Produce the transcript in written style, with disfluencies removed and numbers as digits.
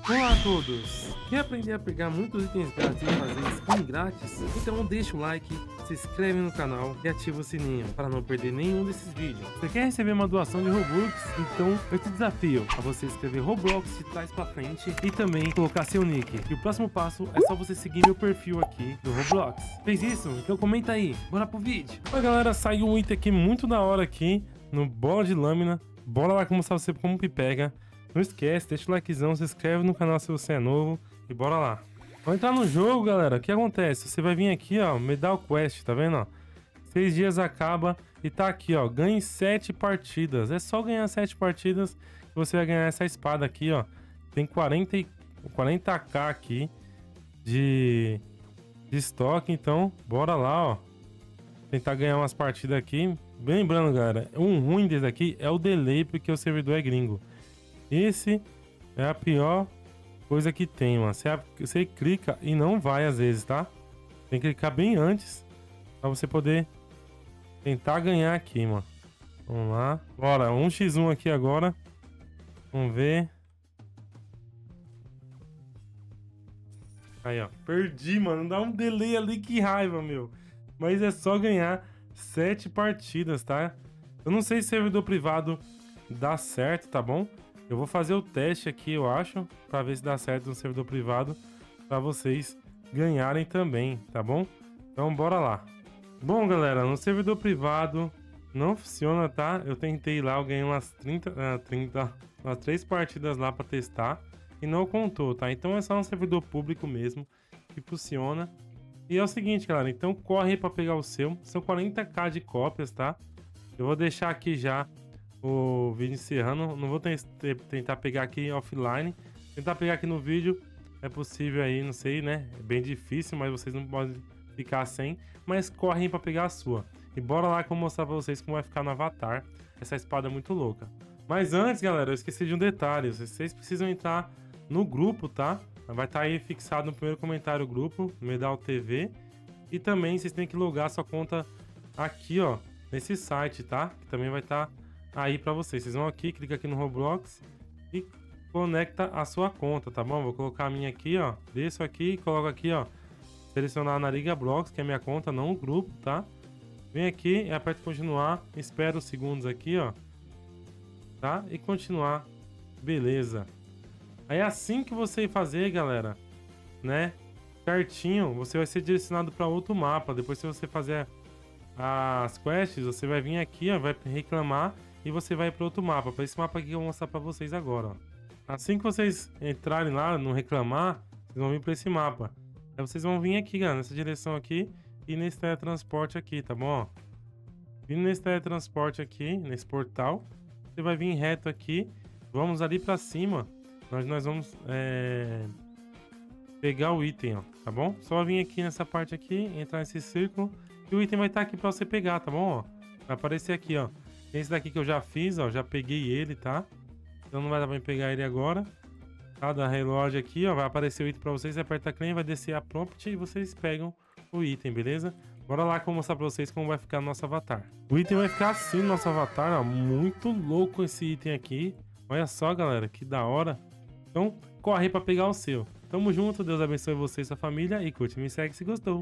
Olá a todos! Quer aprender a pegar muitos itens grátis e fazer skin grátis? Então deixa o like, se inscreve no canal e ativa o sininho para não perder nenhum desses vídeos. Você quer receber uma doação de Robux? Então eu te desafio a você escrever Roblox de trás pra frente e também colocar seu nick. E o próximo passo é só você seguir meu perfil aqui do Roblox. Fez isso? Então comenta aí, bora pro vídeo! Oi galera, saiu um item aqui muito da hora aqui no Bola de Lâmina. Bora lá mostrar você como que pega. Não esquece, deixa o likezão, se inscreve no canal se você é novo e bora lá. Vamos entrar no jogo, galera. O que acontece? Você vai vir aqui, ó, Medal Quest, tá vendo, ó? 6 dias acaba e tá aqui, ó, ganhe 7 partidas. É só ganhar 7 partidas que você vai ganhar essa espada aqui, ó. Tem 40k aqui de estoque, então bora lá, ó. Tentar ganhar umas partidas aqui. Bem lembrando, galera, um ruim desse aqui é o delay, porque o servidor é gringo. Esse é a pior coisa que tem, mano. Você clica e não vai às vezes, tá? Tem que clicar bem antes pra você poder tentar ganhar aqui, mano. Vamos lá. Bora, 1x1 aqui agora. Vamos ver. Aí, ó. Perdi, mano. Dá um delay ali, que raiva, meu. Mas é só ganhar 7 partidas, tá? Eu não sei se servidor privado dá certo, tá bom? Eu vou fazer o teste aqui, eu acho, pra ver se dá certo no servidor privado, pra vocês ganharem também, tá bom? Então, bora lá. Bom, galera, no servidor privado não funciona, tá? Eu tentei lá, eu ganhei umas 3 partidas lá pra testar e não contou, tá? Então é só no servidor público mesmo que funciona. E é o seguinte, galera, então corre aí pra pegar o seu. São 40k de cópias, tá? Eu vou deixar aqui já o vídeo encerrando. Não vou tentar pegar aqui offline. Tentar pegar aqui no vídeo é possível aí, não sei, né? É bem difícil, mas vocês não podem ficar sem. Mas correm pra pegar a sua. E bora lá que eu vou mostrar pra vocês como vai ficar no avatar. Essa espada é muito louca. Mas antes, galera, eu esqueci de um detalhe. Vocês precisam entrar no grupo, tá? Vai estar aí fixado no primeiro comentário o grupo, Medal TV. E também vocês têm que logar sua conta aqui, ó, nesse site, tá? Que também vai estar aí pra vocês. Vocês vão aqui, clica aqui no Roblox e conecta a sua conta, tá bom? Vou colocar a minha aqui, ó. Desço aqui e coloco aqui, ó. Selecionar na Liga Blox, que é a minha conta, não o grupo, tá? Vem aqui e aperto continuar. Espera os segundos aqui, ó. Tá? E continuar. Beleza. Aí assim que você fazer, galera, né? Certinho, você vai ser direcionado para outro mapa. Depois, se você fazer as quests, você vai vir aqui, ó, vai reclamar e você vai para outro mapa. Para esse mapa aqui que eu vou mostrar para vocês agora, ó. Assim que vocês entrarem lá no reclamar, vocês vão vir para esse mapa. Aí vocês vão vir aqui, galera, nessa direção aqui e nesse teletransporte aqui, tá bom? Ó? Vindo nesse teletransporte aqui, nesse portal, você vai vir reto aqui. Vamos ali para cima. Nós vamos pegar o item, ó, tá bom? Só vir aqui nessa parte aqui, entrar nesse círculo e o item vai estar aqui pra você pegar, tá bom? Ó, vai aparecer aqui, ó. Esse daqui que eu já fiz, ó, já peguei ele, tá? Então não vai dar pra pegar ele agora. Tá? Da relógio aqui, ó, vai aparecer o item pra vocês, você aperta claim, vai descer a prompt e vocês pegam o item, beleza? Bora lá que eu vou mostrar pra vocês como vai ficar o nosso avatar. O item vai ficar assim no nosso avatar, ó, muito louco esse item aqui. Olha só, galera, que da hora. Então, corre aí pra pegar o seu. Tamo junto, Deus abençoe você e sua família e curte, me segue se gostou.